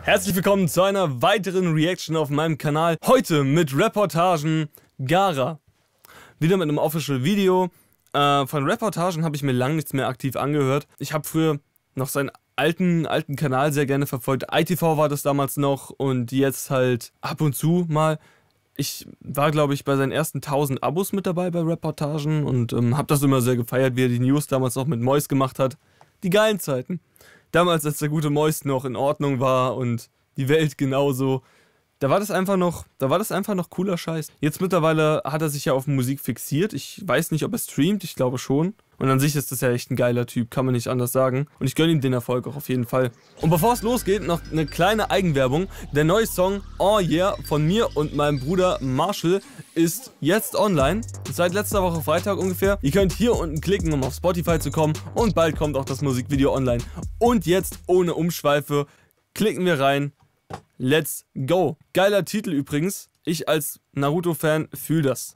Herzlich willkommen zu einer weiteren Reaction auf meinem Kanal. Heute mit Reportagen Gaara. Wieder mit einem Official Video. Von Reportagen habe ich mir lange nichts mehr aktiv angehört. Ich habe früher noch seinen alten Kanal sehr gerne verfolgt. ITV war das damals noch und jetzt halt ab und zu mal. Ich war, glaube ich, bei seinen ersten 1000 Abos mit dabei bei Reportagen und habe das immer sehr gefeiert, wie er die News damals noch mit Mois gemacht hat. Die geilen Zeiten. Damals, als der gute Mois noch in Ordnung war und die Welt genauso. Da war das einfach noch cooler Scheiß. Jetzt mittlerweile hat er sich ja auf Musik fixiert. Ich weiß nicht, ob er streamt, ich glaube schon. Und an sich ist das ja echt ein geiler Typ, kann man nicht anders sagen. Und ich gönne ihm den Erfolg auch auf jeden Fall. Und bevor es losgeht, noch eine kleine Eigenwerbung. Der neue Song Oh Yeah von mir und meinem Bruder Marshall ist jetzt online. Seit letzter Woche Freitag ungefähr. Ihr könnt hier unten klicken, um auf Spotify zu kommen. Und bald kommt auch das Musikvideo online. Und jetzt, ohne Umschweife, klicken wir rein. Let's go. Geiler Titel übrigens. Ich als Naruto-Fan fühle das.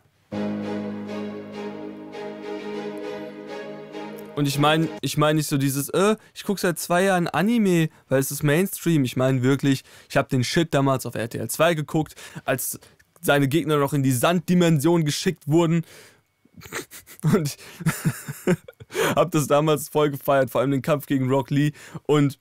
Und ich meine nicht so dieses, ich gucke seit 2 Jahren Anime, weil es ist Mainstream. Ich meine wirklich, ich habe den Shit damals auf RTL 2 geguckt, als seine Gegner noch in die Sanddimension geschickt wurden. Und habe das damals voll gefeiert, vor allem den Kampf gegen Rock Lee und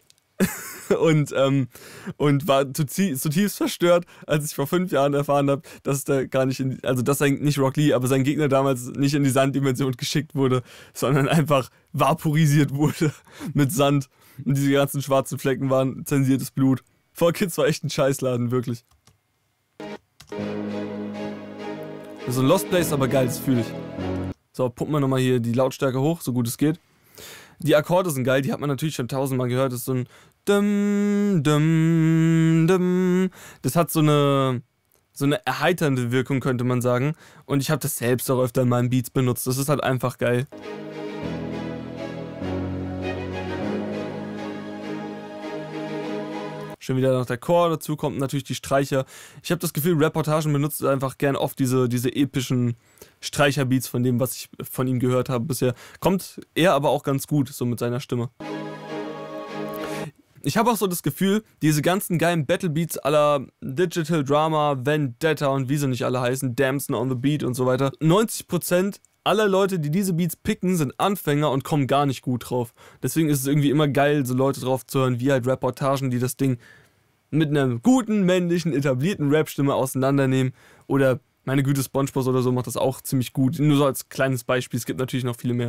war zutiefst verstört, als ich vor 5 Jahren erfahren habe, dass da gar nicht, dass nicht Rock Lee, aber sein Gegner damals nicht in die Sanddimension geschickt wurde, sondern einfach vaporisiert wurde mit Sand. Und diese ganzen schwarzen Flecken waren zensiertes Blut. 4Kids war echt ein Scheißladen, wirklich. So ein Lost Place, aber geil, das fühle ich. So, pumpen wir nochmal hier die Lautstärke hoch, so gut es geht. Die Akkorde sind geil, die hat man natürlich schon 1000-mal gehört. Das ist so ein Dum, Dum, Dum. Das hat so eine erheiternde Wirkung, könnte man sagen. Und ich habe das selbst auch öfter in meinen Beats benutzt. Das ist halt einfach geil. Schon wieder noch der Chor, dazu kommt natürlich die Streicher. Ich habe das Gefühl, Reportagen benutzt einfach gern oft diese epischen Streicherbeats von dem, was ich von ihm gehört habe bisher. Kommt er aber auch ganz gut, so mit seiner Stimme. Ich habe auch so das Gefühl, diese ganzen geilen Battlebeats à la Digital Drama, Vendetta und wie sie nicht alle heißen, Damson on the Beat und so weiter. 90% aller Leute, die diese Beats picken, sind Anfänger und kommen gar nicht gut drauf. Deswegen ist es irgendwie immer geil, so Leute drauf zu hören, wie halt Reportagen, die das Ding mit einer guten, männlichen, etablierten Rap-Stimme auseinandernehmen. Oder meine Güte, SpongeBob oder so macht das auch ziemlich gut. Nur so als kleines Beispiel, es gibt natürlich noch viele mehr.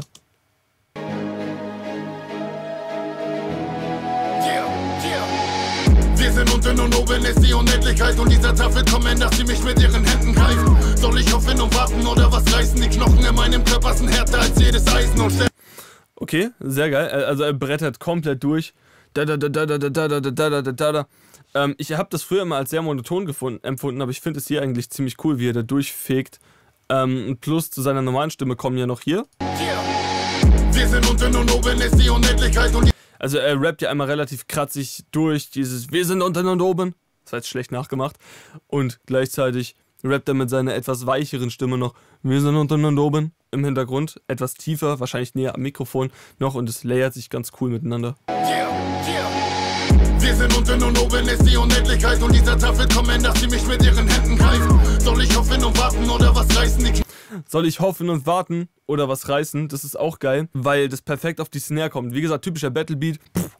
Wir sind unten und oben ist die Unendlichkeit und dieser Tag wird kommen, dass sie mich mit ihren Händen greifen. Soll ich hoffen und warten oder was reißen? Die Knochen in meinem Körper sind härter als jedes Eisen und okay, sehr geil. Also er brettert komplett durch. Ich habe das früher immer als sehr monoton empfunden, aber ich finde es hier eigentlich ziemlich cool, wie er da durchfegt. Plus zu seiner normalen Stimme kommen ja noch hier. Wir sind unten und oben ist die Unendlichkeit und also er rappt ja einmal relativ kratzig durch dieses Wir sind unten und oben. Das war jetzt schlecht nachgemacht. Und gleichzeitig rappt er mit seiner etwas weicheren Stimme noch Wir sind unten und oben im Hintergrund. Etwas tiefer, wahrscheinlich näher am Mikrofon noch und es layert sich ganz cool miteinander. Wir sind unten und oben ist die Unendlichkeit und dieser Tag wird kommen, dass sie mich mit ihren Händen greifen. Soll ich hoffen und warten oder was reißen? Soll ich hoffen und warten oder was reißen? Das ist auch geil, weil das perfekt auf die Snare kommt. Wie gesagt, typischer Battlebeat.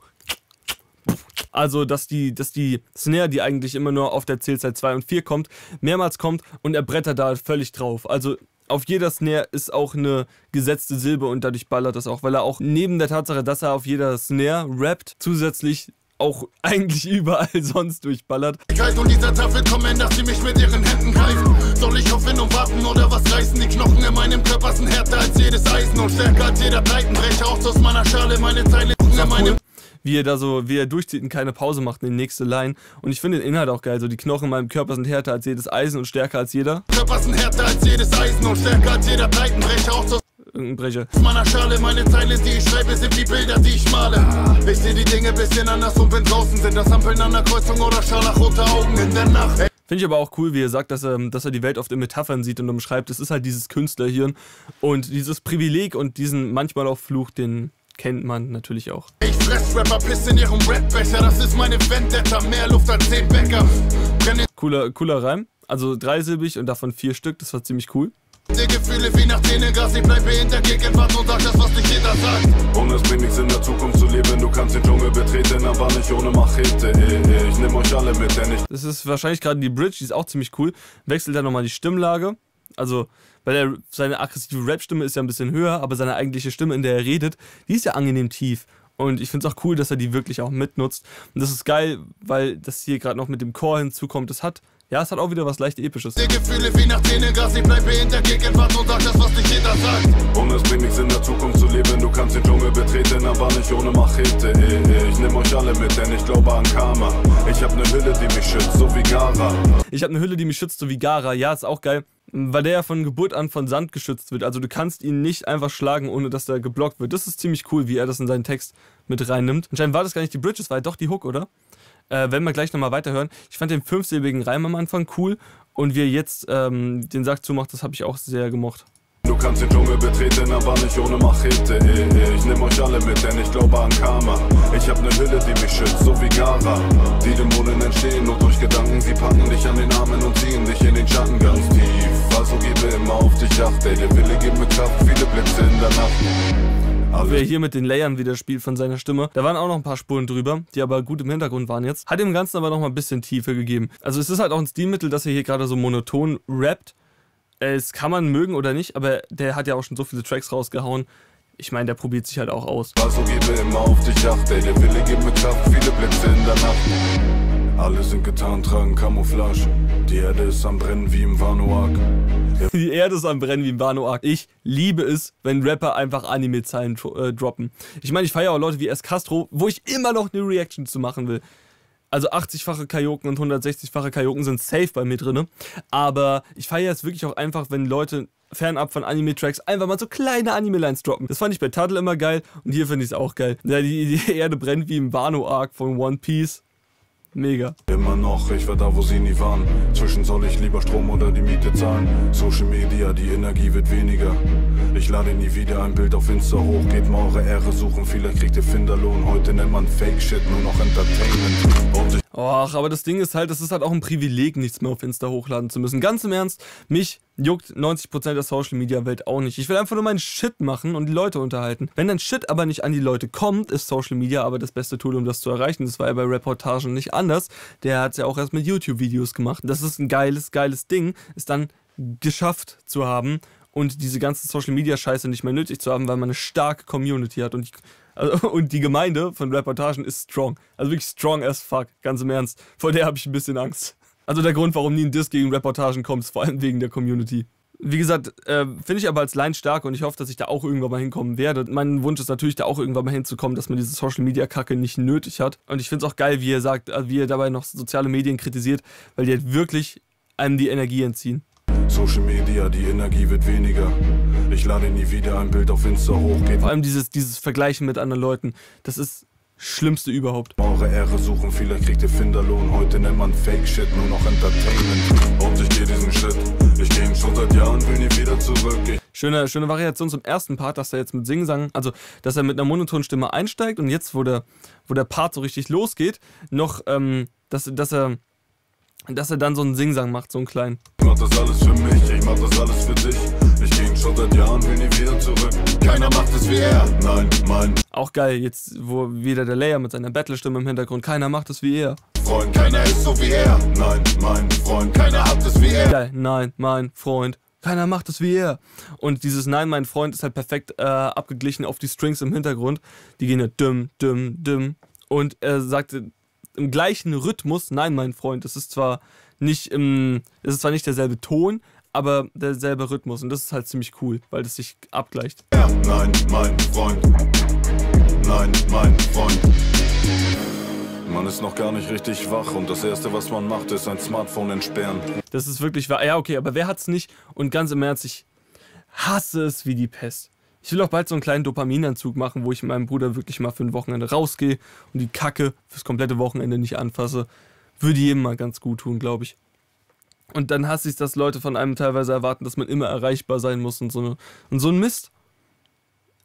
Also, dass die Snare, die eigentlich immer nur auf der Zählzeit 2 und 4 kommt, mehrmals kommt und er brettert da völlig drauf. Also, auf jeder Snare ist auch eine gesetzte Silbe und dadurch ballert das auch, weil er auch neben der Tatsache, dass er auf jeder Snare rappt, zusätzlich auch eigentlich überall sonst durchballert. Und dieser Tag wird kommen, dass sie mich mit ihren Händen greifen. Soll ich hoffen und warten oder was reißen? Die Knochen in meinem Körper sind härter als jedes Eisen und stärker als jeder Pleitenbrecher. Auch aus meiner Schale meine Zeile in meinem... Wie er durchzieht und keine Pause macht in die nächste Line. Und ich finde den Inhalt auch geil. So, die Knochen in meinem Körper sind härter als jedes Eisen und stärker als jeder. Körper sind härter als jedes Eisen und stärker als jeder Pleitenbrecher. Auch aus irgendein Brecher. Aus meiner Schale, meine Zeilen, die ich schreibe, sind wie Bilder, die ich male. Ich sehe die Dinge bisschen anders und bin draußen. Sind das Ampeln an der Kreuzung oder scharlachrote Augen in der Nacht? Finde ich aber auch cool, wie er sagt, dass er die Welt oft in Metaphern sieht und umschreibt. Es ist halt dieses Künstlerhirn und dieses Privileg und diesen manchmal auch Fluch, den kennt man natürlich auch. Ich fress Rapper, piss in ihrem Rapbecher, das ist meine Vendetta, mehr Luft als 10 Bäcker. Cooler Reim, also dreisilbig und davon 4 Stück, das war ziemlich cool. Die Gefühle wie nach Tränengas, ich bleibe in der Gegenwart und sag das, was nicht jeder sagt. Und es bringt nichts in der Zukunft zu leben, du kannst den Dschungel betreten, aber nicht ohne Machete. Ich nehm euch alle mit, denn ich... Das ist wahrscheinlich gerade die Bridge, die ist auch ziemlich cool. Wechselt dann nochmal die Stimmlage, also... Weil seine aggressive Rap-Stimme ist ja ein bisschen höher, aber seine eigentliche Stimme, in der er redet, die ist ja angenehm tief. Und ich finde es auch cool, dass er die wirklich auch mitnutzt. Und das ist geil, weil das hier gerade noch mit dem Chor hinzukommt. Es hat auch wieder was leicht Episches. Die Gefühle wie nach Tränengas, ich bleibe in der Gegenwart und sag das, was nicht jeder sagt. Und es bringt nichts in der Zukunft zu leben, du kannst den Dschungel betreten, aber nicht ohne Machete. Ich nehm euch alle mit, denn ich glaube an Karma. Ich hab ne Hülle, die mich schützt, so wie Gara. Ich hab ne Hülle, die mich schützt, so wie Gara. Ja, ist auch geil. Weil der ja von Geburt an von Sand geschützt wird. Also du kannst ihn nicht einfach schlagen, ohne dass er geblockt wird. Das ist ziemlich cool, wie er das in seinen Text mit reinnimmt. Anscheinend war das gar nicht die Bridge, das war ja doch die Hook, oder? Wenn wir gleich nochmal weiterhören. Ich fand den 5-silbigen Reim am Anfang cool. Und wie er jetzt den Sack zumacht, das habe ich auch sehr gemocht. Du kannst den Dschungel betreten, aber nicht ohne Machete. Ich nehm euch alle mit, denn ich glaube an Karma. Ich hab ne Hülle, die mich schützt, so wie Gara. Die Dämonen entstehen nur durch Gedanken. Sie packen dich an den Armen und ziehen dich in den Schatten ganz tief. Also gebe immer auf dich Acht, ey. Der Wille gibt mir Kraft, viele Blitze in der Nacht. Wer hier mit den Layern wieder spielt von seiner Stimme. Da waren auch noch ein paar Spuren drüber, die aber gut im Hintergrund waren jetzt. Hat dem Ganzen aber noch mal ein bisschen Tiefe gegeben. Also es ist halt auch ein Stilmittel, dass er hier gerade so monoton rappt. Es kann man mögen oder nicht, aber der hat ja auch schon so viele Tracks rausgehauen. Ich meine, der probiert sich halt auch aus. Also gebe immer auf dich Acht, ey. Der Wille gibt mir Kraft, viele Blitze in der Nacht. Alle sind getan, tragen Camouflage. Die Erde ist am Brennen wie im Vanuak. Die Erde ist am Brennen wie im Vanuak. Ich liebe es, wenn Rapper einfach Anime-Zeilen droppen. Ich meine, ich feiere auch Leute wie S. Castro, wo ich immer noch eine Reaction zu machen will. Also 80-fache Kajoken und 160-fache Kajoken sind safe bei mir drin. Aber ich feiere es wirklich auch einfach, wenn Leute fernab von Anime-Tracks einfach mal so kleine Anime-Lines droppen. Das fand ich bei Tuttle immer geil und hier finde ich es auch geil. Ja, die Erde brennt wie im Wano-Arc von One Piece. Mega. Immer noch, ich war da, wo sie nie waren. Zwischen soll ich lieber Strom oder die Miete zahlen. Social Media, die Energie wird weniger. Ich lade nie wieder ein Bild auf Insta hoch. Geht mal eure Ehre suchen, vielleicht kriegt ihr Finderlohn. Heute nennt man Fake-Shit nur noch Entertainment. Och, aber das Ding ist halt, das ist halt auch ein Privileg, nichts mehr auf Insta hochladen zu müssen. Ganz im Ernst, mich juckt 90% der Social-Media-Welt auch nicht. Ich will einfach nur meinen Shit machen und die Leute unterhalten. Wenn dein Shit aber nicht an die Leute kommt, ist Social Media aber das beste Tool, um das zu erreichen. Das war ja bei Reportagen nicht anders. Der hat es ja auch erst mit YouTube-Videos gemacht. Das ist ein geiles Ding, es dann geschafft zu haben und diese ganze Social-Media-Scheiße nicht mehr nötig zu haben, weil man eine starke Community hat. Und die Gemeinde von Reportagen ist strong. Also wirklich strong as fuck, ganz im Ernst. Vor der habe ich ein bisschen Angst. Also der Grund, warum nie ein Diss gegen Reportagen kommt, ist vor allem wegen der Community. Wie gesagt, finde ich aber als Line stark und ich hoffe, dass ich da auch irgendwann mal hinkommen werde. Mein Wunsch ist natürlich, da auch irgendwann mal hinzukommen, dass man diese Social-Media-Kacke nicht nötig hat. Und ich finde es auch geil, wie er sagt, wie er dabei noch soziale Medien kritisiert, weil die halt wirklich einem die Energie entziehen. Social Media, die Energie wird weniger. Ich lade nie wieder ein Bild auf Insta hoch. Vor allem dieses Vergleichen mit anderen Leuten, das ist Schlimmste überhaupt. Eure Ehre suchen, vielleicht kriegt ihr Finderlohn. Heute nennt man Fake-Shit nur noch Entertainment. Und ich gehe diesen Shit, ich gehe ihn schon seit Jahren, will nie wieder zurück. Schöne Variation zum ersten Part, dass er jetzt mit Singsang, also dass er mit einer monotonen Stimme einsteigt und jetzt, wo der Part so richtig losgeht, noch, dass er dann so einen Singsang macht, so einen kleinen. Ich mach das alles für mich, ich mach das alles für dich. Ich geh ihn schon seit Jahren, will nie wieder zurück. Keiner macht es wie er, nein, mein Auch geil, jetzt wo wieder der Layer mit seiner Battle-Stimme im Hintergrund. Keiner macht es wie er. Freund, keiner ist so wie er. Nein, mein Freund, keiner hat es wie er. Geil, nein, mein Freund. Keiner macht es wie er. Und dieses Nein, mein Freund ist halt perfekt abgeglichen auf die Strings im Hintergrund. Die gehen ja düm, düm, düm. Und er sagte im gleichen Rhythmus, nein, mein Freund. Es ist zwar nicht derselbe Ton, aber derselbe Rhythmus. Und das ist halt ziemlich cool, weil das sich abgleicht. Ja, nein, mein Freund. Nein, mein Freund. Man ist noch gar nicht richtig wach und das Erste, was man macht, ist ein Smartphone entsperren. Das ist wirklich wahr. Ja, okay, aber wer hat's nicht? Und ganz im Ernst, ich hasse es wie die Pest. Ich will auch bald so einen kleinen Dopaminanzug machen, wo ich mit meinem Bruder wirklich mal für ein Wochenende rausgehe und die Kacke fürs komplette Wochenende nicht anfasse. Würde jedem mal ganz gut tun, glaube ich. Und dann hasse ich, dass Leute von einem teilweise erwarten, dass man immer erreichbar sein muss und so ein Mist.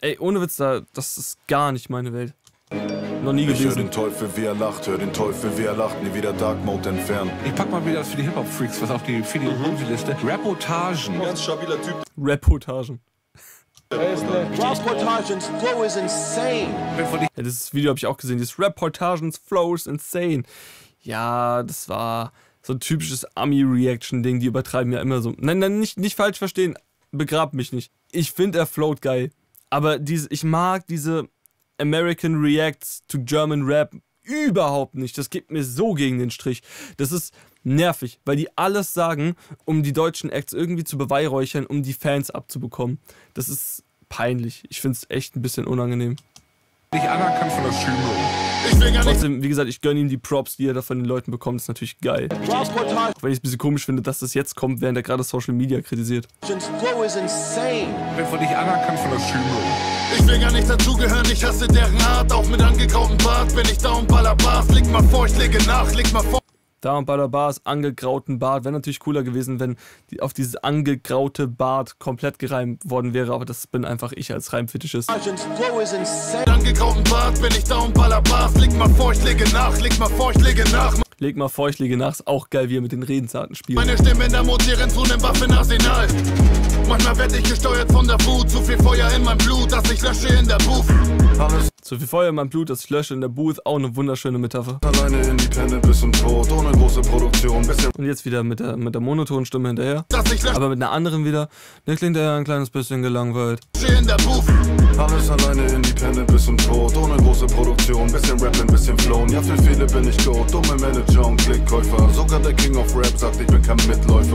Ey, ohne Witz, das ist gar nicht meine Welt. Noch nie gewesen. Ich hör den Teufel, wie er lacht, hör den Teufel, wie er lacht, nie wieder Dark Mode entfernen. Ich pack mal wieder für die Hip-Hop-Freaks was auf die Liste. Reportagen. Ganz stabiler Typ. Reportagen. Reportagens flow is insane. Ja, das Video habe ich auch gesehen. Dieses Reportagens flow is insane. Ja, das war so ein typisches Ami-Reaction-Ding. Die übertreiben ja immer so. Nein, nicht falsch verstehen. Begrab mich nicht. Ich finde, er float geil. Aber ich mag diese American Reacts to German Rap überhaupt nicht. Das geht mir so gegen den Strich. Das ist nervig, weil die alles sagen, um die deutschen Acts irgendwie zu beweihräuchern, um die Fans abzubekommen. Das ist peinlich. Ich finde es echt ein bisschen unangenehm. Nicht anerkannt von der Schule. Trotzdem, wie gesagt, ich gönne ihm die Props, die er da von den Leuten bekommt. Das ist natürlich geil. Auch wenn ich es ein bisschen komisch finde, dass das jetzt kommt, während er gerade Social Media kritisiert. Flow is insane. Wird nicht anerkannt von der Schule. Ich will gar nicht dazugehören, ich hasse deren Art. Auch mit angegrautem Bart bin ich da und baller Bars. Leg mal vor, ich lege nach, leg mal vor. Da und baller Bars, angegrauten Bart. Wäre natürlich cooler gewesen, wenn auf dieses angegraute Bart komplett gereimt worden wäre. Aber das bin einfach ich als Reimfetischist. Flow is insane. Angegrauten Bart bin ich da und baller Bars. Leg mal vor, ich lege nach, leg mal vor, ich lege nach. Leg mal vor, ich lege nach. Ist auch geil, wie er mit den Redensarten spielt. Meine Stimme in der mutieren zu nem Waffenarsenal. Manchmal werd ich gesteuert von der Wut. Zu viel Feuer in meinem Blut, dass ich lösche in der Booth. Zu viel Feuer in meinem Blut, das ich lösche in der Booth. Auch eine wunderschöne Metapher. Alleine in die Penne bis zum Tod, ohne große Produktion. Bisschen Und jetzt wieder mit der monotonen Stimme hinterher. dass ich lösche Aber mit einer anderen wieder. Der klingt ja ein kleines bisschen gelangweilt. in der Booth. Alles alleine in die Penne bis zum Tod, ohne große Produktion. Bisschen rappen, bisschen flown. Ja, für viele bin ich Goat. Dumme Manager und Klickkäufer. Sogar der King of Rap sagt, ich bin kein Mitläufer.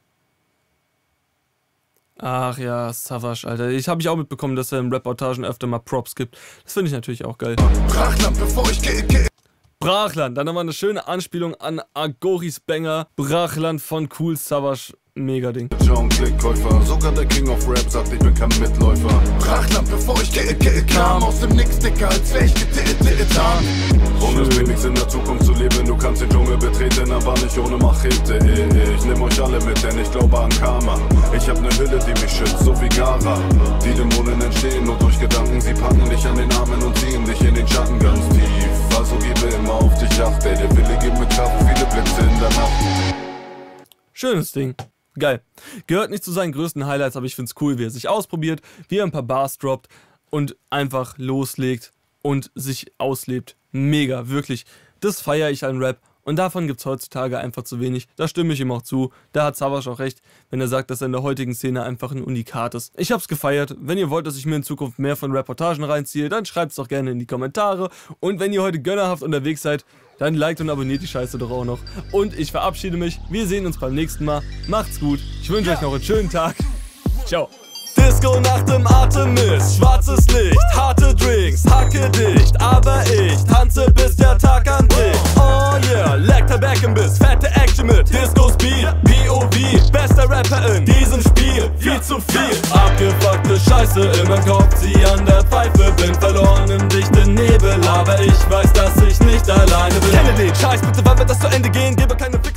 Ach ja, Savage, Alter. Habe ich auch mitbekommen, dass er in Reportagen öfter mal Props gibt. Das finde ich natürlich auch geil. Brachland, bevor ich gehe. Brachland, dann haben wir eine schöne Anspielung an Agoris Banger. Brachland von Cool Savage. Mega Ding. John Klickkäufer, sogar der King of Rap sagt, ich bin kein Mitläufer. Brachland, bevor ich kam aus dem Nix, dicker, als wär ich getan. Und es bringt nichts in der Zukunft zu leben, du kannst den Dschungel betreten, aber nicht ohne Machete. Ich nehm euch alle mit, denn ich glaube an Karma. Ich hab ne Hülle, die mich schützt, so wie Gara. Die Dämonen entstehen nur durch Gedanken, sie packen dich an den Armen und ziehen dich in den Schatten ganz tief. Also gebe immer auf dich Acht, ey, der Wille gibt mir Kraft, viele Blitze in der Nacht. Schönes Ding. Geil. Gehört nicht zu seinen größten Highlights, aber ich find's cool, wie er sich ausprobiert, wie er ein paar Bars droppt und einfach loslegt und sich auslebt. Mega, wirklich. Das feiere ich an Rap und davon gibt's heutzutage einfach zu wenig. Da stimme ich ihm auch zu. Da hat Savage auch recht, wenn er sagt, dass er in der heutigen Szene einfach ein Unikat ist. Ich hab's gefeiert. Wenn ihr wollt, dass ich mir in Zukunft mehr von Reportagen reinziehe, dann schreibt's doch gerne in die Kommentare. Und wenn ihr heute gönnerhaft unterwegs seid, dann liked und abonniert die Scheiße doch auch noch. Und ich verabschiede mich. Wir sehen uns beim nächsten Mal. Macht's gut. Ich wünsche euch noch einen schönen Tag. Ciao. Disco nach dem Artemis, schwarzes Licht, harte Drinks, hacke dicht, aber ich tanze bis der Tag anbricht. Oh yeah, leck Tabakkenbiss, fette Action mit Disco Speed, POV, bester Rapper in diesem Spiel, viel zu viel. Abgefuckte Scheiße in meinem Kopf, zieh an der Pfeife, bin verloren im dichten Nebel, aber ich weiß, dass ich nicht alleine bin. Kenne den Scheiß, bitte wann wird das zu Ende gehen, gebe keine Fick